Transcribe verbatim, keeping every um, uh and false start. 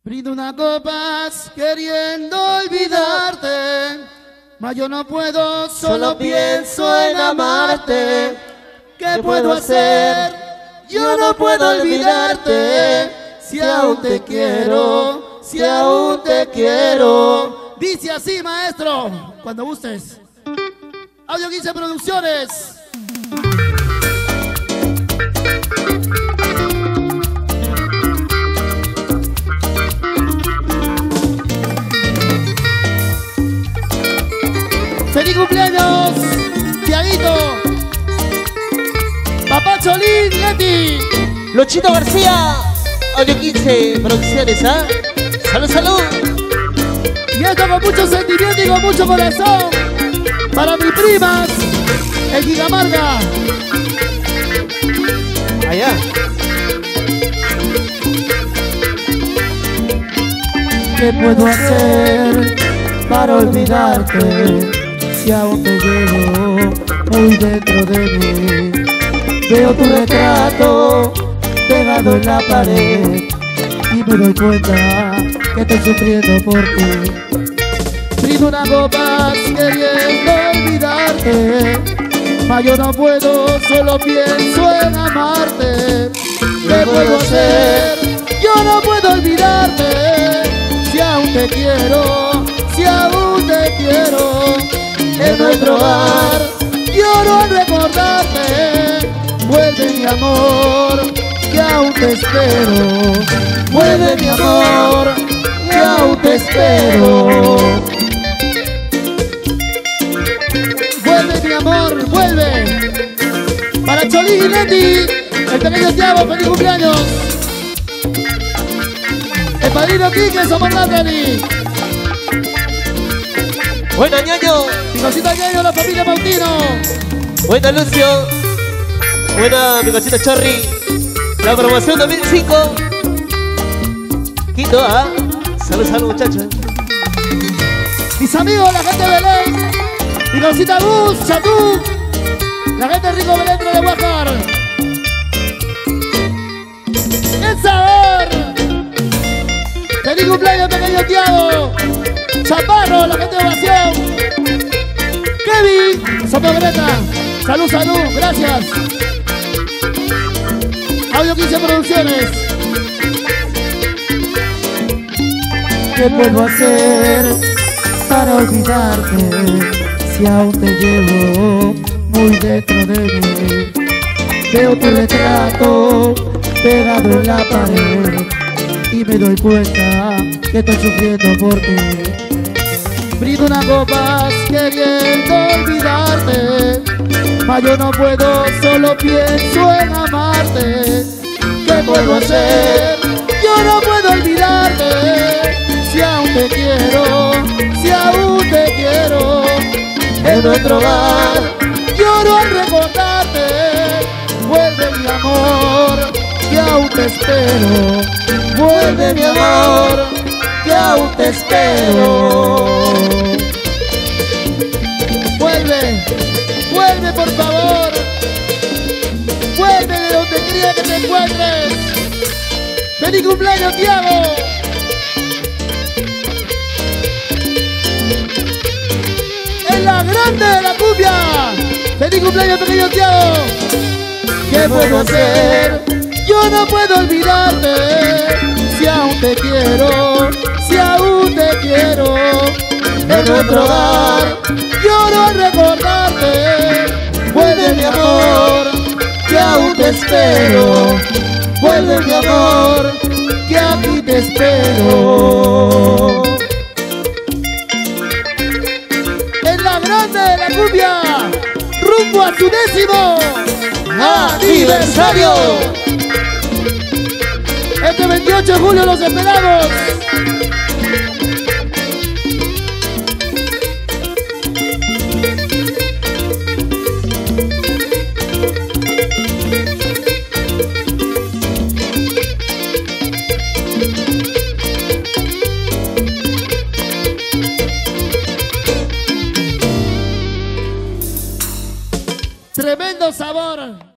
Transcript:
Brindo una copa queriendo olvidarte, mas yo no puedo, solo pienso en amarte. ¿Qué puedo hacer? Yo no puedo olvidarte, si aún te quiero, si aún te quiero. Dice así, maestro, cuando gustes. Audio quince Producciones. ¡Feliz cumpleaños, Tiaguito! ¡Papá Cholín, Leti! Luchito García, Audio quince Producciones, ¿ah? ¿eh? ¡Salud, salud! Y esto con mucho sentimiento y con mucho corazón para mis primas, el Gigamarga. Allá. ¿Qué puedo hacer para olvidarte? Si aún te llevo muy dentro de mí. Veo tu retrato pegado en la pared y me doy cuenta que estoy sufriendo por ti. Brindo una copa queriendo olvidarte, mas yo no puedo, solo pienso en amarte. ¿Qué puedo hacer? Yo no puedo olvidarte, si aún te quiero, si aún te quiero. En nuestro hogar lloro al recordarte. Vuelve mi amor, que aún te espero. Vuelve mi amor, que aún te espero. Vuelve mi amor, vuelve. Para Cholín y Leti, el pequeño Tiago, feliz cumpleaños. El padrino Quique, somos Natalie. Buena, ñaño. Mi cosita ñaño, la familia Mautino. Buena, Lucio. Buena, mi cosita Chorri. La promoción dos mil cinco. Quito, ¿ah? Salud, salud, muchachos. Mis amigos, la gente de Belén. Mi cosita Gus, Chatú. La gente de Rico Belén de Guajar. ¡El sabor! ¡Feliz cumpleaños, pequeño Tiago! Chaparro, la gente de Ovación. Kevin, Sopogreta. Salud, salud, gracias. Audio quince Producciones. ¿Qué puedo hacer para olvidarte? Si aún te llevo muy dentro de mí. Veo tu retrato pegado en la pared y me doy cuenta que estoy sufriendo por ti. Brindo una copa queriendo olvidarte, mas yo no puedo, solo pienso en amarte. ¿Qué puedo hacer? Yo no puedo olvidarte, si aún te quiero, si aún te quiero. En nuestro hogar lloro al recordarte. Vuelve mi amor, que aún te espero. Vuelve mi amor, que aún te espero. Vuelve, vuelve por favor. Vuelve de donde quería que te encuentres. ¡Feliz cumpleaños, Tiago! ¡En la grande de la cumbia! ¡Feliz cumpleaños, pequeño Tiago! ¿Qué puedo hacer? Yo no puedo olvidarte, si aún te quiero, si aún te quiero. En nuestro hogar lloro al recordarte. Vuelve mi amor, que aún te espero. Vuelve mi amor, que aquí te espero. En la grande de la cumbia, rumbo a su décimo aniversario. Este veintiocho de julio los esperamos. Tremendo sabor.